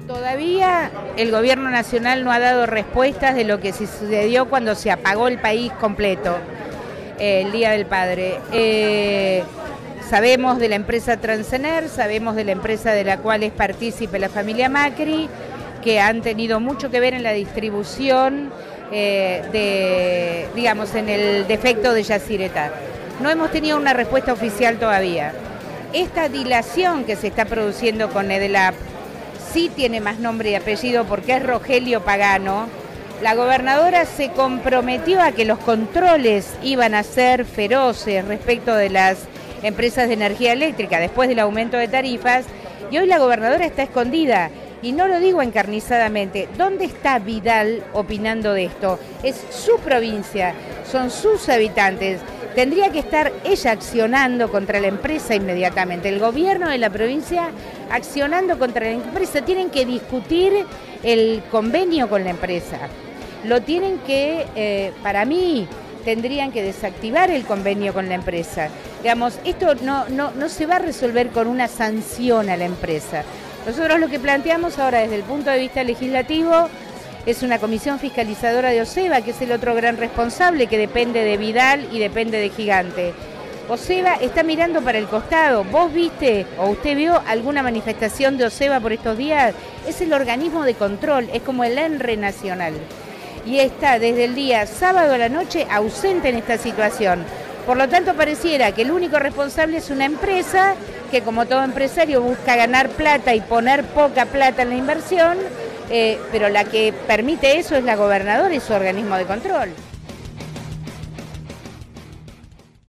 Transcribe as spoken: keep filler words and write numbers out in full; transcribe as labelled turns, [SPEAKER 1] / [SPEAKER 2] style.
[SPEAKER 1] Todavía el gobierno nacional no ha dado respuestas de lo que sucedió cuando se apagó el país completo, eh, el Día del Padre. Eh, sabemos de la empresa Transener, sabemos de la empresa de la cual es partícipe la familia Macri, que han tenido mucho que ver en la distribución, eh, de, digamos, en el defecto de Yacyretá. No hemos tenido una respuesta oficial todavía. Esta dilación que se está produciendo con EDELAP sí tiene más nombre y apellido porque es Rogelio Pagano. La gobernadora se comprometió a que los controles iban a ser feroces respecto de las empresas de energía eléctrica después del aumento de tarifas, y hoy la gobernadora está escondida. Y no lo digo encarnizadamente. ¿Dónde está Vidal opinando de esto? Es su provincia, son sus habitantes. Tendría que estar ella accionando contra la empresa inmediatamente. El gobierno de la provincia accionando contra la empresa. Tienen que discutir el convenio con la empresa. Lo tienen que, eh, para mí, tendrían que desactivar el convenio con la empresa. Digamos, esto no, no, no se va a resolver con una sanción a la empresa. Nosotros lo que planteamos ahora desde el punto de vista legislativo es una comisión fiscalizadora de OSEBA, que es el otro gran responsable, que depende de Vidal y depende de Gigante. OSEBA está mirando para el costado. ¿Vos viste o usted vio alguna manifestación de OSEBA por estos días? Es el organismo de control, es como el ENRE nacional. Y está desde el día sábado a la noche ausente en esta situación. Por lo tanto, pareciera que el único responsable es una empresa que, como todo empresario, busca ganar plata y poner poca plata en la inversión, eh, pero la que permite eso es la gobernadora y su organismo de control.